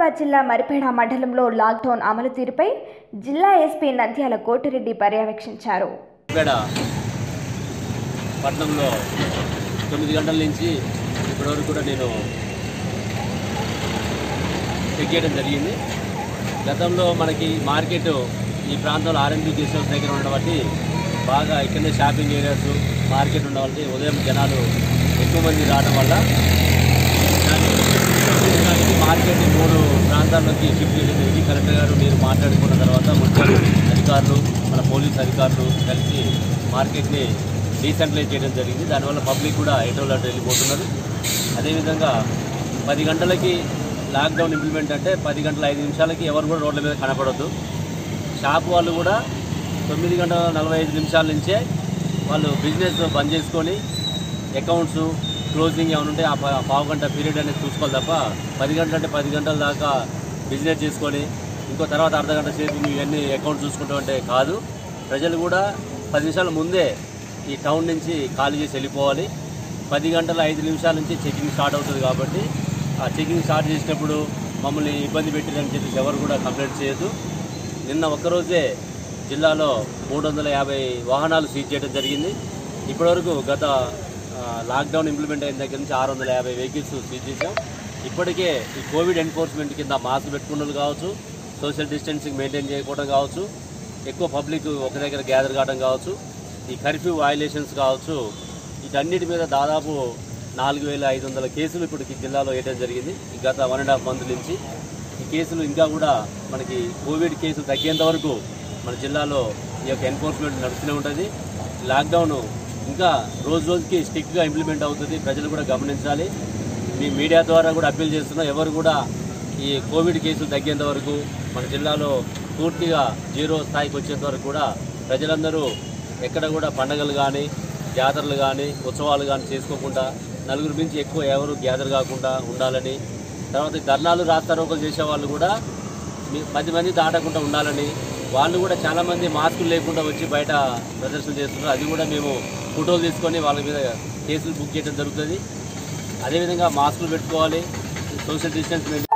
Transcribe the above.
నిజామాబాద్ జిల్లా మరిపేడ మండలంలో లాక్డౌన్ అమలు తీరుపై జిల్లా ఎస్పీ నంద్యాల కోటిరెడ్డి పర్యవేక్షించారు. పట్టణంలో 9 గంటల నుంచి ఇప్పటివరకు కూడా నేను చెక్ చేయడం జరిగింది. గతంలో మనకి మార్కెట్ ఈ ప్రాంతంలో ఆర్ఎండ్బి గెస్ట్ హౌస్ దగ్గర ఉండడం బట్టి బాగా ఇక్కడనే షాపింగ్ ఏరియాస్ మార్కెట్ ఉండడం వల్ల ఉదయం జనాలు ఎక్కువ మంది రావడం వల్ల మార్కెట్ 3 ప్రాంతాల్లోకి షిఫ్ట్ చేయడం జరిగింది. కలెక్టర్ గారు మీరు మాట్లాడుకున్న తర్వాత మున్సిపల్ అధికారులు మన పోలీస్ అధికారులు కలిసి మార్కెట్ని డీసెంట్రలైజ్ చేయడం జరిగింది. దానివల్ల పబ్లిక్ కూడా ఎటోళ్ళు అటు వెళ్ళిపోతున్నారు. అదేవిధంగా 10 గంటలకి లాక్డౌన్ ఇంప్లిమెంట్ అంటే 10 గంటల 5 నిమిషాలకి ఎవరు కూడా రోడ్ల మీద కనపడొద్దు. షాప్ వాళ్ళు కూడా 9 గంటల 45 నిమిషాల నుంచే వాళ్ళు బిజినెస్ బంద్ చేసుకొని అకౌంట్స్ క్లోజింగ్ ఏమైనా ఉంటే ఆ పావు గంట పీరియడ్ అనేది చూసుకోవాలి తప్ప 10 గంటలు అంటే 10 గంటల దాకా బిజినెస్ చేసుకొని ఇంకో తర్వాత అర్ధ గంట సేపు ఇవన్నీ అకౌంట్ చూసుకుంటాం అంటే కాదు. ప్రజలు కూడా 10 నిమిషాల ముందే ఈ టౌన్ నుంచి ఖాళీ చేసి వెళ్ళిపోవాలి. 10 గంటల 5 నిమిషాల నుంచి చెకింగ్ స్టార్ట్ అవుతుంది కాబట్టి ఆ చెకింగ్ స్టార్ట్ చేసినప్పుడు మమ్మల్ని ఇబ్బంది పెట్టిందని చెప్పేసి ఎవరు కూడా కంప్లైంట్ చేయొద్దు. నిన్న ఒక్కరోజే జిల్లాలో 350 వాహనాలు సీజ్ చేయడం జరిగింది. ఇప్పటివరకు గత లాక్డౌన్ ఇంప్లిమెంట్ అయిన దగ్గర నుంచి 650 వెహికల్స్ సీజ్ చేసాం. ఇప్పటికే ఈ కోవిడ్ ఎన్ఫోర్స్మెంట్ కింద మాస్క్ పెట్టుకున్నది కావచ్చు, సోషల్ డిస్టెన్సింగ్ మెయింటైన్ చేయకపోవడం కావచ్చు, ఎక్కువ పబ్లిక్ ఒక దగ్గర గ్యాదర్ కావడం కావచ్చు, ఈ కర్ఫ్యూ వయలేషన్స్ కావచ్చు, వీటన్నిటి మీద దాదాపు 4500 కేసులు ఇప్పటికి జిల్లాలో వేయడం జరిగింది. గత 1.5 మంత్ నుంచి ఈ కేసులు ఇంకా కూడా మనకి కోవిడ్ కేసులు తగ్గేంత వరకు మన జిల్లాలో ఈ యొక్క ఎన్ఫోర్స్మెంట్ నడుస్తూనే ఉంటుంది. లాక్డౌన్ ఇంకా రోజు రోజుకి స్ట్రిక్ట్గా ఇంప్లిమెంట్ అవుతుంది. ప్రజలు కూడా గమనించాలి. మీ మీడియా ద్వారా కూడా అప్పీల్ చేస్తున్నా, ఎవరు కూడా ఈ కోవిడ్ కేసులు తగ్గేంత వరకు మన జిల్లాలో పూర్తిగా 0 స్థాయికి వచ్చేంత వరకు కూడా ప్రజలందరూ ఎక్కడ కూడా పండగలు కానీ జాతరలు కానీ ఉత్సవాలు కానీ చేసుకోకుండా నలుగురు మించి ఎక్కువ ఎవరు గ్యాదర్ కాకుండా ఉండాలని, తర్వాత ధర్నాలు రాస్తారోకలు చేసే వాళ్ళు కూడా 10 మంది దాటకుండా ఉండాలని, వాళ్ళు కూడా చాలామంది మాస్కులు లేకుండా వచ్చి బయట ప్రదర్శన చేస్తున్నారు. అది కూడా మేము ఫోటోలు తీసుకొని వాళ్ళ మీద కేసులు బుక్ చేయడం జరుగుతుంది. అదేవిధంగా మాస్కులు పెట్టుకోవాలి, సోషల్ డిస్టెన్స్